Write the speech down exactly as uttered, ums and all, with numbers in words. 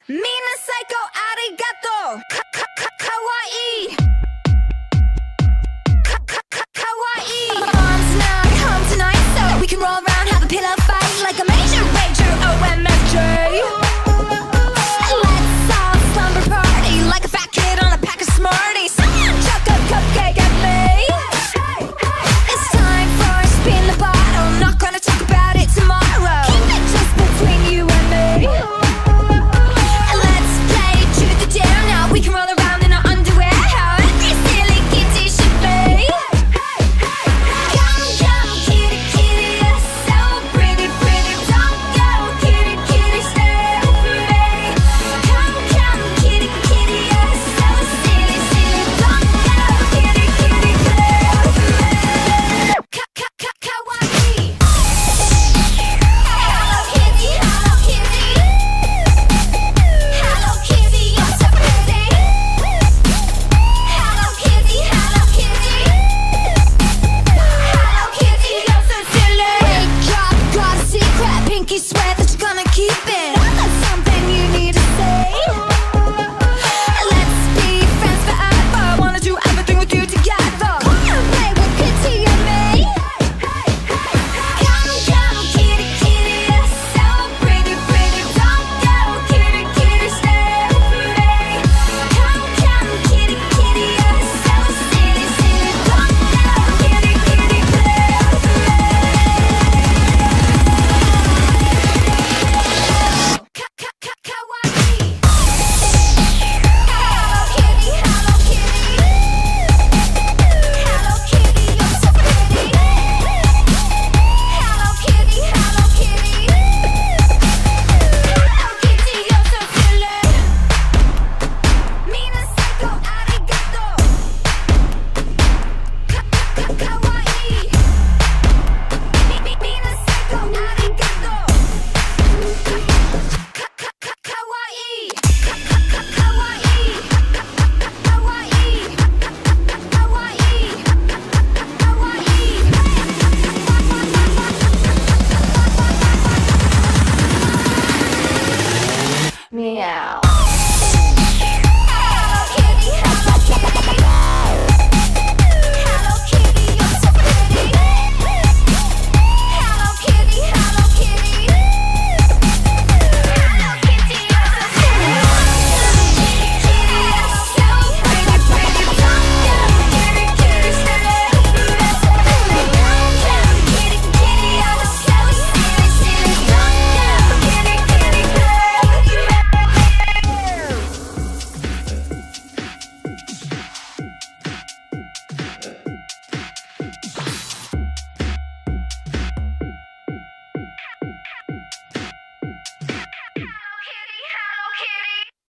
みんな最高ありがとうかかかかわいいかかかかわいい Mom's not home tonight so we can roll around have a pillow fight like a major rager O M F J Let's all slumber party like a fat kid on a pack of Smarties Someone chuck a cupcake at me It's time for a spin the bottle Not gonna talk about it tomorrow Keep it just between you and me We can roll around in our underwear How every silly kitty should be Come, come, kitty, kitty You're so pretty, pretty Don't go, kitty, kitty Stay with me Come, come, kitty, kitty You're so silly, silly Don't go, kitty, kitty Play with me Ka, ka, ka, kawaii Hello, kitty, hello, kitty Hello, kitty, you're so pretty Hello Kitty, Hello Kitty Hello Kitty, you're so silly Wake up, got a secret Pinky swear that you're gonna keep it I got something you need to say Let's be friends forever Wanna do everything with you together Come and play with Kitty and me Come, come, Kitty, Kitty You're so pretty, pretty Don't go, Kitty, Kitty Stay with me Come, come, kitty, kitty, you're so silly, silly Don't go, kitty, kitty, play with me Ka, ka, ka, kawaii Hello, kitty, hello, kitty Hello, kitty, you're so pretty Hello, kitty, hello, kitty Hello, kitty, you're so silly みんな最高ありがとうかかかかわいいみみみんな最高ありがとうかかかかわいいかかかかわいいかわいいかわいいかわいい Meow